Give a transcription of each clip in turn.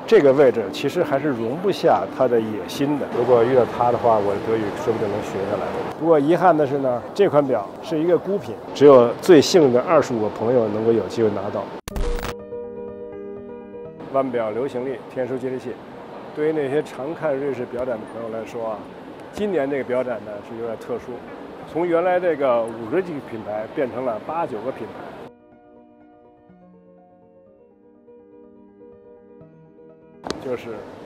这个位置其实还是容不下他的野心的。如果遇到他的话，我的德语说不定能学下来。不过遗憾的是呢，这款表是一个孤品，只有最幸运的25个朋友能够有机会拿到。腕表流行力天书接地气，对于那些常看瑞士表展的朋友来说啊，今年这个表展呢是有点特殊，从原来这个5个几个品牌变成了8、9个品牌。就是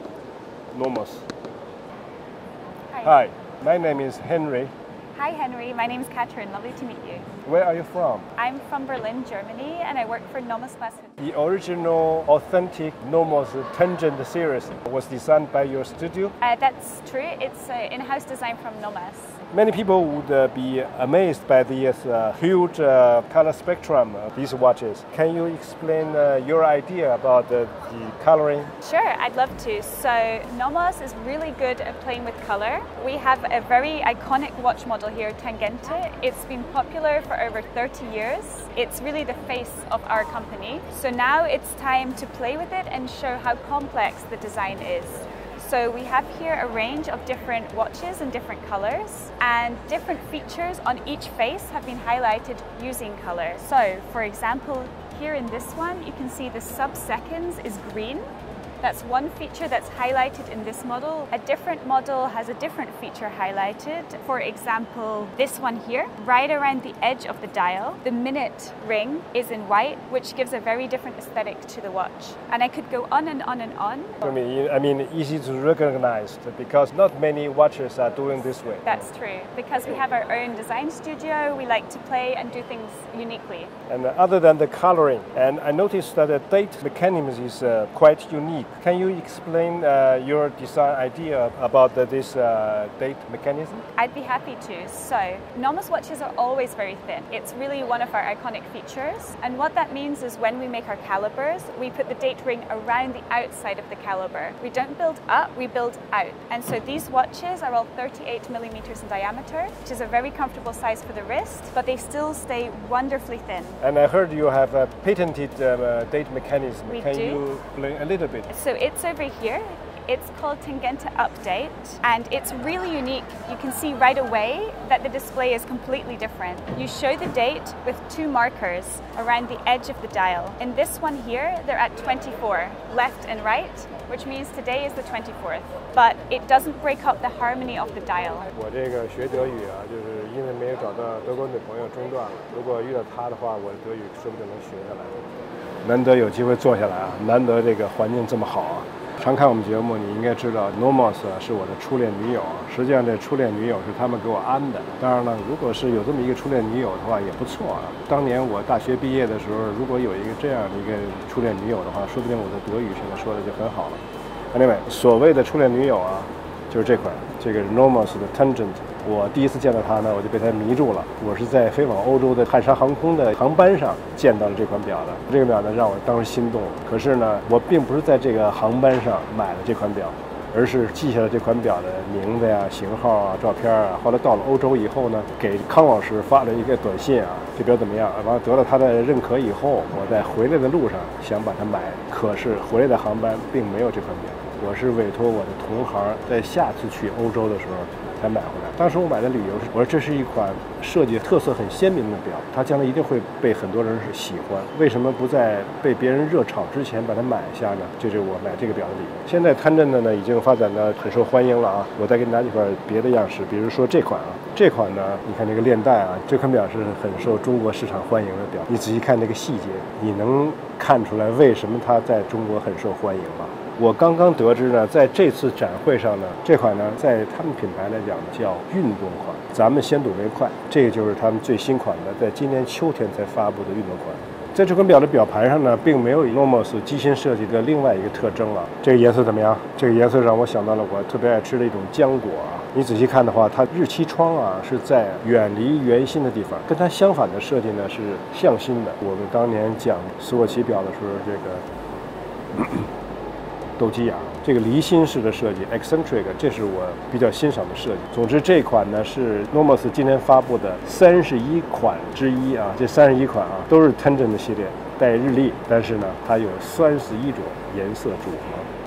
Nomos。Hi, my name is Henry. Hi Henry, my name is Katrin. Lovely to meet you. Where are you from? I'm from Berlin, Germany, and I work for Nomos Glasses. The original, authentic Nomos Tangent series was designed by your studio? That's true. It's an in-house design from Nomos. Many people would be amazed by this huge color spectrum of these watches. Can you explain your idea about the coloring? Sure, I'd love to. So Nomos is really good at playing with color. We have a very iconic watch model here, Tangente. It's been popular for over 30 years. It's really the face of our company. So now it's time to play with it and show how complex the design is. So we have here a range of different watches in different colors, and different features on each face have been highlighted using color. So for example, here in this one, you can see the sub-seconds is green. That's one feature that's highlighted in this model. A different model has a different feature highlighted. For example, this one here, right around the edge of the dial, the minute ring is in white, which gives a very different aesthetic to the watch. And I could go on and on and on. I mean, easy to recognize because not many watches are doing this way. That's true. Because we have our own design studio, we like to play and do things uniquely. And other than the coloring, and I noticed that the date mechanism is quite unique. Can you explain your design idea about this date mechanism? I'd be happy to. So, Nomos watches are always very thin. It's really one of our iconic features. And what that means is when we make our calibers, we put the date ring around the outside of the caliber. We don't build up, we build out. And so these watches are all 38 millimeters in diameter, which is a very comfortable size for the wrist, but they still stay wonderfully thin. And I heard you have a patented date mechanism. Can you explain a little bit? So it's over here. It's called Tangente Update, and it's really unique. You can see right away that the display is completely different. You show the date with 2 markers around the edge of the dial. In this one here, they're at 24, left and right, which means today is the 24th. But it doesn't break up the harmony of the dial. 我这个学德语啊，就是因为没有找到德国女朋友中断了。如果遇到她的话，我的德语说不定能学下来。难得有机会坐下来啊，难得这个环境这么好啊。常看我们节目，你应该知道 Nomos 是我的初恋女友。实际上，这初恋女友是他们给我安的。当然了，如果是有这么一个初恋女友的话，也不错啊。当年我大学毕业的时候，如果有一个这样的一个初恋女友的话，说不定我的德语现在说的就很好了。另外，所谓的初恋女友啊，就是这款，这个 Nomos 的 Tangent。我第一次见到它呢，我就被它迷住了。我是在飞往欧洲的汉莎航空的航班上见到了这款表的。这个表呢，让我当时心动了。可是呢，我并不是在这个航班上买了这款表，而是记下了这款表的名字呀、型号啊、照片啊。后来到了欧洲以后呢，给康老师发了一个短信啊，这表怎么样？完了得了他的认可以后，我在回来的路上想把它买，可是回来的航班并没有这款表。我是委托我的同行在下次去欧洲的时候才买回来。当时我买的理由是，我说这是一款设计特色很鲜明的表，它将来一定会被很多人喜欢。为什么不在被别人热炒之前把它买下呢？这就是我买这个表的理由。现在Tangent呢已经发展的很受欢迎了啊！我再给你拿几块别的样式，比如说这款啊，这款呢，你看这个链带啊，这款表是很受中国市场欢迎的表。你仔细看这个细节，你能看出来为什么它在中国很受欢迎吗？我刚刚得知呢，在这次展会上呢，这款呢，在他们品牌来讲叫运动款，咱们先睹为快。这个就是他们最新款的，在今年秋天才发布的运动款。在这款表的表盘上呢，并没有 Nomos 机芯设计的另外一个特征了。这个颜色怎么样？这个颜色让我想到了我特别爱吃的一种浆果啊。你仔细看的话，它日期窗啊是在远离圆心的地方，跟它相反的设计呢是向心的。我们当年讲斯沃琪表的时候，这个斗鸡眼，这个离心式的设计 eccentric， 这是我比较欣赏的设计。总之，这款呢是 Nomos 今年发布的31款之一啊，这31款啊都是 Tangent 的系列，带日历，但是呢它有31种颜色组合。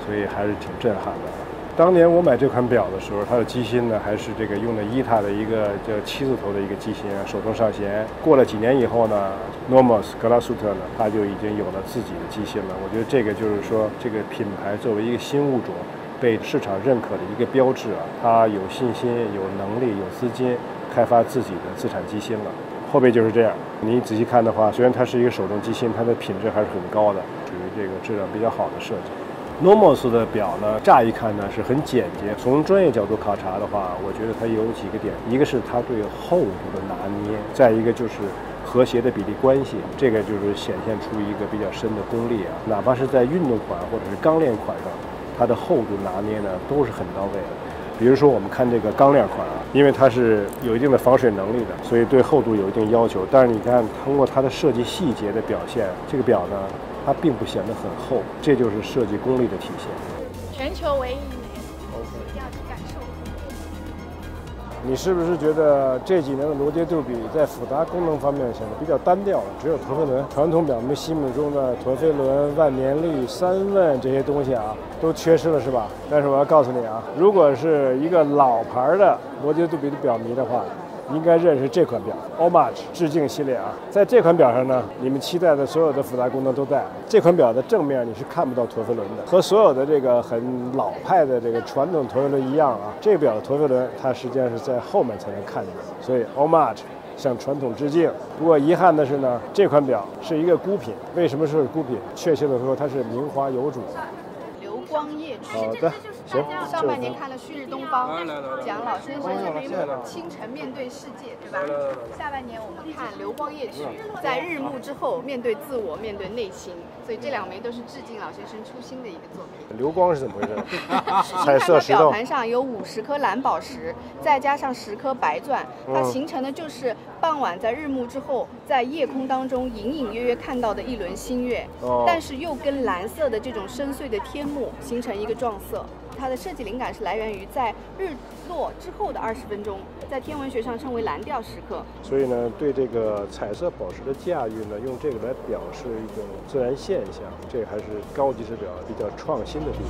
所以还是挺震撼的。当年我买这款表的时候，它的机芯呢还是这个用的伊塔的一个叫7字头的一个机芯啊，手动上弦。过了几年以后呢 ，Nomos 格拉苏特呢，它就已经有了自己的机芯了。我觉得这个就是说，这个品牌作为一个新物种，被市场认可的一个标志啊，它有信心、有能力、有资金开发自己的自产机芯了。后背就是这样，你仔细看的话，虽然它是一个手动机芯，它的品质还是很高的，属于这个质量比较好的设计。Nomos 的表呢，乍一看呢是很简洁。从专业角度考察的话，我觉得它有几个点，一个是它对厚度的拿捏，再一个就是和谐的比例关系，这个就是显现出一个比较深的功力啊。哪怕是在运动款或者是钢链款上，它的厚度拿捏呢都是很到位的。比如说我们看这个钢链款啊，因为它是有一定的防水能力的，所以对厚度有一定要求。但是你看，通过它的设计细节的表现，这个表呢，它并不显得很厚，这就是设计功力的体现。 全球唯一一要去感受。 你是不是觉得这几年的罗杰杜比在复杂功能方面显得比较单调了？只有陀飞轮。传统表迷心目中的陀飞轮、万年历、三问这些东西啊，都缺失了，是吧？但是我要告诉你啊，如果是一个老牌的罗杰杜比的表迷的话，应该认识这款表 Homage 致敬系列啊。在这款表上呢，你们期待的所有的复杂功能都在。这款表的正面你是看不到陀飞轮的，和所有的这个很老派的这个传统陀飞轮一样啊。这个表的陀飞轮它实际上是在后面才能看见，所以 Homage 向传统致敬。不过遗憾的是呢，这款表是一个孤品。为什么是孤品？确切的说，它是名花有主。 流光夜曲。 好的，行。 上半年看了《旭日东方》，讲老先生清晨面对世界，对吧？下半年我们看《流光夜曲》，在日暮之后面对自我，面对内心。所以这两枚都是致敬老先生初心的一个作品。 流光是怎么回事？彩色石头。 表盘上有50颗蓝宝石，再加上10颗白钻，它形成的就是傍晚在日暮之后，在夜空当中隐隐约约看到的一轮新月，但是又跟蓝色的这种深邃的天幕形成一个撞色。它的设计灵感是来源于在日落之后的20分钟，在天文学上称为蓝调时刻。 所以呢，对这个彩色宝石的驾驭呢，用这个来表示一种自然现象，这还是高级手表比较创新的地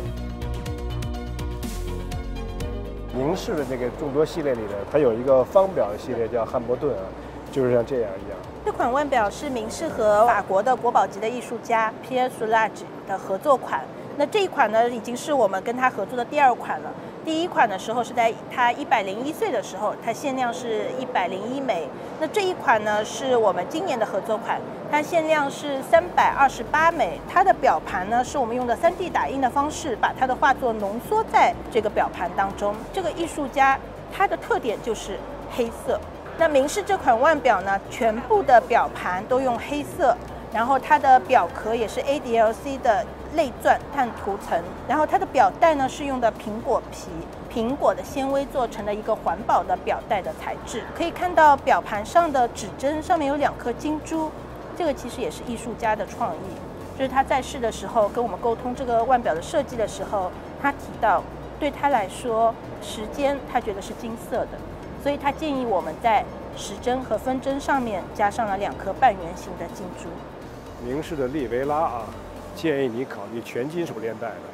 方。宁氏的这个众多系列里呢，它有一个方表的系列叫汉伯顿啊，就是像这样一样。 这款腕表是明氏和法国的国宝级的艺术家 Pierre Soulages 的合作款。那这一款呢，已经是我们跟他合作的第2款了。第一款的时候是在他101岁的时候，它限量是101枚。那这一款呢，是我们今年的合作款，它限量是328枚。它的表盘呢，是我们用的3D 打印的方式，把它的画作浓缩在这个表盘当中。这个艺术家他的特点就是黑色。那明氏这款腕表呢，全部的表盘都用黑色，然后它的表壳也是 ADLC 的类钻碳涂层，然后它的表带呢是用的苹果皮，苹果的纤维做成了一个环保的表带的材质。可以看到表盘上的指针上面有2颗金珠，这个其实也是艺术家的创意。就是他在世的时候跟我们沟通这个腕表的设计的时候，他提到对他来说时间他觉得是金色的，所以他建议我们在时针和分针上面加上了2颗半圆形的金珠。 明氏的利维拉啊，建议你考虑全金属链带的。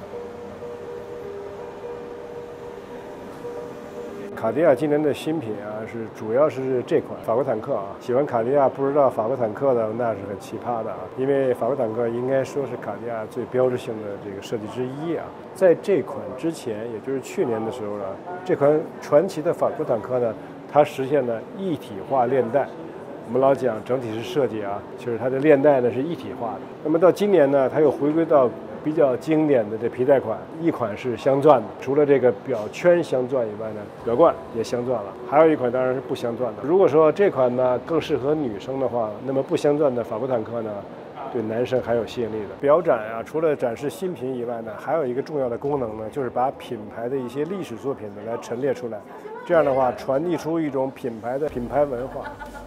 卡地亚今年的新品啊，主要是这款法国坦克啊。喜欢卡地亚不知道法国坦克的那是很奇葩的啊，因为法国坦克应该说是卡地亚最标志性的这个设计之一啊。在这款之前，也就是去年的时候呢，这款传奇的法国坦克呢，它实现了一体化链带。我们老讲整体式设计啊，就是它的链带呢是一体化的。那么到今年呢，它又回归到比较经典的这皮带款，一款是镶钻的，除了这个表圈镶钻以外呢，表冠也镶钻了。还有一款当然是不镶钻的。如果说这款呢更适合女生的话，那么不镶钻的法国坦克呢，对男生还有吸引力的。表展啊，除了展示新品以外呢，还有一个重要的功能呢，就是把品牌的一些历史作品呢来陈列出来，这样的话传递出一种品牌的品牌文化。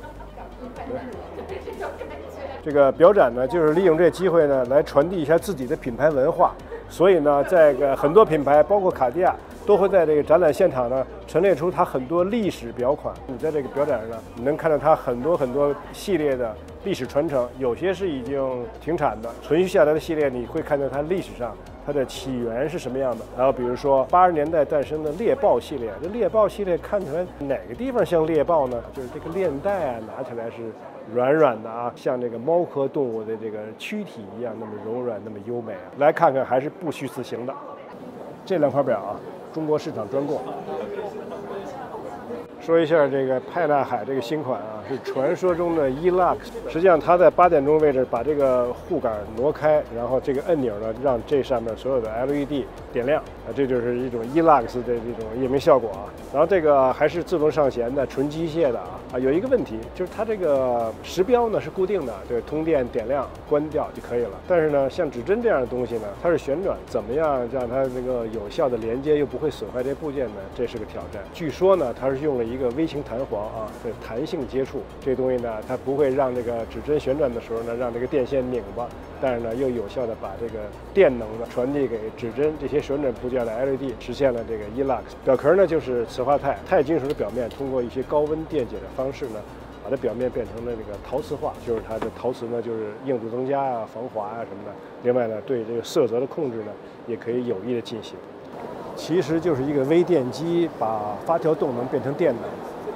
这个表展呢，就是利用这机会呢，来传递一下自己的品牌文化。所以呢，在很多品牌，包括卡地亚，都会在这个展览现场呢，陈列出它很多历史表款。你在这个表展上呢，你能看到它很多系列的历史传承，有些是已经停产的，存续下来的系列，你会看到它历史上它的起源是什么样的。然后比如说80年代诞生的猎豹系列，这猎豹系列看起来哪个地方像猎豹呢？就是这个链带啊，拿起来是软软的啊，像这个猫科动物的这个躯体一样，那么柔软，那么优美啊。来看看还是不虚此行的。这2块表啊，中国市场专供。说一下这个派纳海这个新款啊，是传说中的 E-Lux。实际上它在8点钟位置把这个护杆挪开，然后这个按钮呢，让这上面所有的 LED 点亮啊，这就是一种 E-Lux 的这种夜明效果啊。然后这个还是自动上弦的，纯机械的啊。有一个问题就是它这个时标呢是固定的，对，通电点亮关掉就可以了。但是呢，像指针这样的东西呢，它是旋转，怎么样让它这个有效的连接又不会损坏这部件呢？这是个挑战。据说呢，它是用了一个微型弹簧啊的弹性接触，这东西呢，它不会让这个指针旋转的时候呢，让这个电线拧巴，但是呢，又有效的把这个电能呢传递给指针这些旋转部件的 LED， 实现了这个 E-Lux。表壳呢就是磁化钛金属的表面，通过一些高温电解的方式呢，把它表面变成了这个陶瓷化，就是它的陶瓷呢就是硬度增加啊、防滑啊什么的。另外呢，对这个色泽的控制呢，也可以有意的进行。其实就是一个微电机把发条动能变成电能。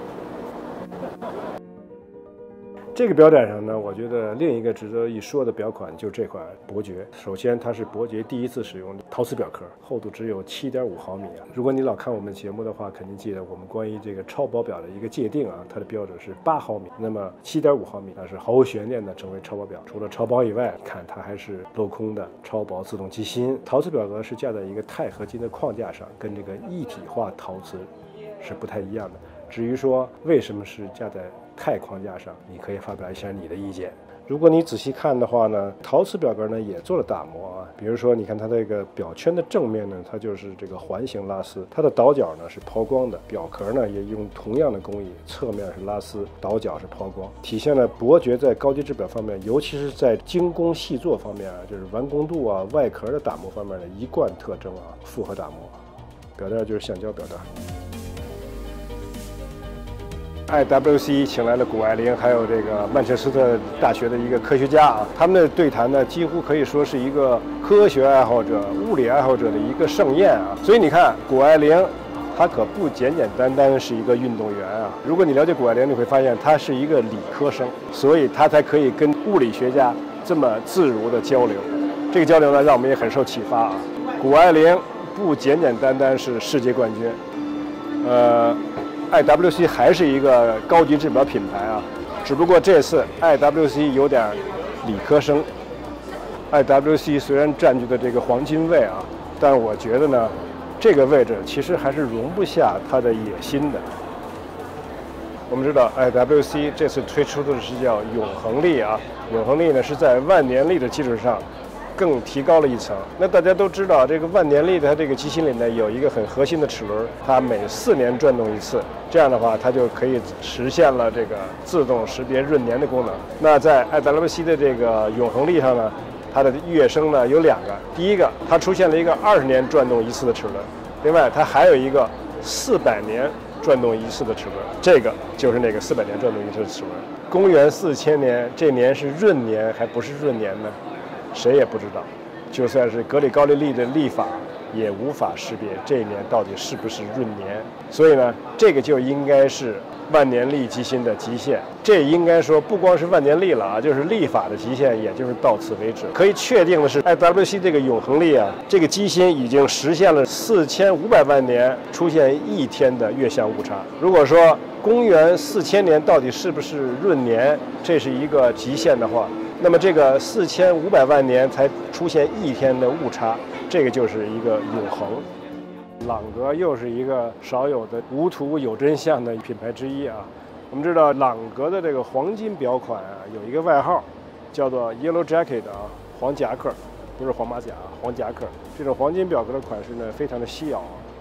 这个表带上呢，我觉得另一个值得一说的表款就是这款伯爵。首先，它是伯爵第一次使用陶瓷表壳，厚度只有7.5毫米啊。如果你老看我们节目的话，肯定记得我们关于这个超薄表的一个界定啊，它的标准是8毫米，那么7.5毫米那是毫无悬念的成为超薄表。除了超薄以外，看它还是镂空的超薄自动机芯。陶瓷表壳是架在一个钛合金的框架上，跟这个一体化陶瓷是不太一样的。至于说为什么是架在钛框架上，你可以发表一下你的意见。如果你仔细看的话呢，陶瓷表壳呢也做了打磨啊。比如说，你看它这个表圈的正面呢，它就是这个环形拉丝，它的倒角呢是抛光的。表壳呢也用同样的工艺，侧面是拉丝，倒角是抛光，体现了伯爵在高级制表方面，尤其是在精工细作方面啊，就是完工度啊、外壳的打磨方面的一贯特征啊，复合打磨。表带就是橡胶表带。IWC 请来了谷爱凌，还有这个曼彻斯特大学的一个科学家啊，他们的对谈呢，几乎可以说是一个科学爱好者、物理爱好者的一个盛宴啊。所以你看，谷爱凌，她可不简简单单是一个运动员啊。如果你了解谷爱凌，你会发现她是一个理科生，所以她才可以跟物理学家这么自如的交流。这个交流呢，让我们也很受启发啊。谷爱凌不简简单单是世界冠军，IWC 还是一个高级制表品牌啊，只不过这次 IWC 有点理科生。IWC 虽然占据的这个黄金位啊，但我觉得呢，这个位置其实还是容不下它的野心的。我们知道 IWC 这次推出的是叫永恒力啊，永恒力呢是在万年历的基础上更提高了一层。那大家都知道，这个万年历的它这个机芯里呢有一个很核心的齿轮，它每4年转动一次，这样的话它就可以实现了这个自动识别闰年的功能。那在 IWC 的这个永恒历上呢，它的跃升呢有2个，第一个它出现了一个20年转动一次的齿轮，另外它还有一个400年转动一次的齿轮，这个就是那个400年转动一次的齿轮。公元4000年，这年是闰年还不是闰年呢？谁也不知道，就算是格里高利历的历法，也无法识别这一年到底是不是闰年。所以呢，这个就应该是万年历机芯的极限。这应该说不光是万年历了啊，就是历法的极限，也就是到此为止。可以确定的是 ，IWC 这个永恒历啊，这个机芯已经实现了4500万年出现1天的月相误差。如果说公元4000年到底是不是闰年，这是一个极限的话，那么这个4500万年才出现1天的误差，这个就是一个永恒。朗格又是一个少有的无图有真相的品牌之一啊。我们知道朗格的这个黄金表款啊，有一个外号叫做 Yellow Jacket 啊，黄夹克，不是黄马甲，黄夹克。这种黄金表壳的款式呢，非常的稀有啊。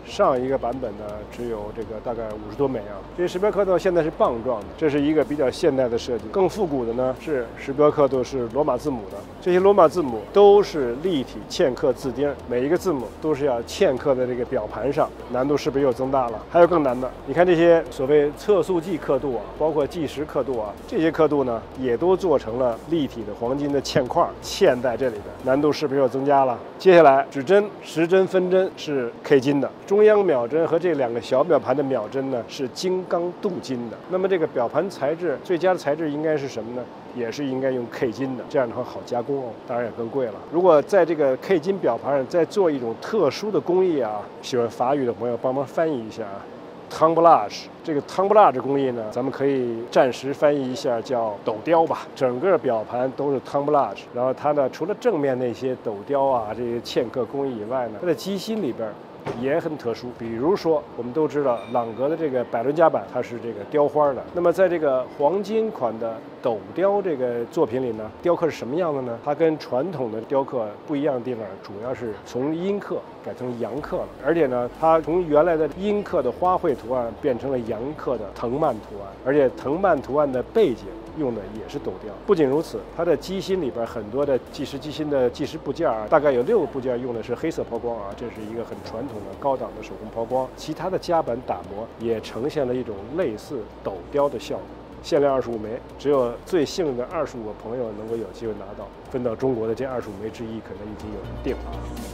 上一个版本呢只有这个大概50多枚啊。这些石标刻度现在是棒状的，这是一个比较现代的设计。更复古的呢是石标刻度是罗马字母的，这些罗马字母都是立体嵌刻字钉，每一个字母都是要嵌刻在这个表盘上，难度是不是又增大了？还有更难的，你看这些所谓测速计刻度啊，包括计时刻度啊，这些刻度呢也都做成了立体的黄金的嵌块嵌在这里边，难度是不是又增加了？接下来指针、时针、分针是 K 金的，中央秒针和这两个小表盘的秒针呢是金刚镀金的。那么这个表盘材质最佳的材质应该是什么呢？也是应该用 K 金的，这样的话好加工哦，当然也更贵了。如果在这个 K 金表盘上再做一种特殊的工艺啊，喜欢法语的朋友帮忙翻译一下啊。Tambourage， 这个 Tambourage 工艺呢，咱们可以暂时翻译一下叫斗雕吧。整个表盘都是 Tambourage， 然后它呢，除了正面那些斗雕啊这些嵌刻工艺以外呢，它的机芯里边也很特殊。比如说，我们都知道朗格的这个百伦夹板，它是这个雕花的。那么在这个黄金款的斗雕这个作品里呢，雕刻是什么样的呢？它跟传统的雕刻不一样的地方，主要是从阴刻改成阳刻了，而且呢，它从原来的阴刻的花卉图案变成了阳刻的藤蔓图案，而且藤蔓图案的背景用的也是斗雕。不仅如此，它的机芯里边很多的计时机芯的计时部件啊，大概有6个部件用的是黑色抛光啊，这是一个很传统的高档的手工抛光。其他的夹板打磨也呈现了一种类似斗雕的效果。限量25枚，只有最幸运的25个朋友能够有机会拿到。分到中国的这25枚之一，可能已经有人定了。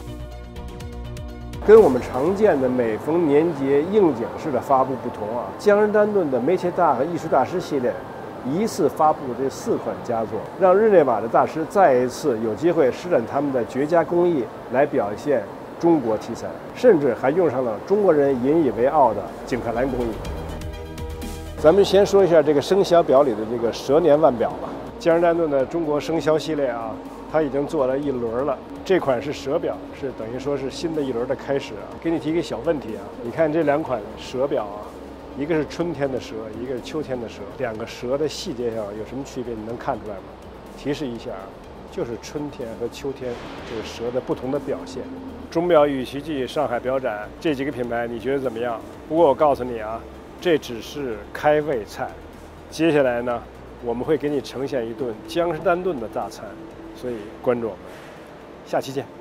跟我们常见的每逢年节应景式的发布不同啊，江诗丹顿的梅切大和艺术大师系列一次发布这4款佳作，让日内瓦的大师再一次有机会施展他们的绝佳工艺来表现中国题材，甚至还用上了中国人引以为傲的景泰蓝工艺。咱们先说一下这个生肖表里的这个蛇年腕表吧。江诗丹顿的中国生肖系列啊，它已经做了1轮了。这款是蛇表，是等于说是新的1轮的开始啊。给你提个小问题啊，你看这2款蛇表啊，一个是春天的蛇，一个是秋天的蛇，2个蛇的细节上有什么区别？你能看出来吗？提示一下啊，就是春天和秋天这个蛇的不同的表现。钟表与奇迹、上海表展这几个品牌，你觉得怎么样？不过我告诉你啊，这只是开胃菜，接下来呢，我们会给你呈现一顿江诗丹顿的大餐，所以关注我们，下期见。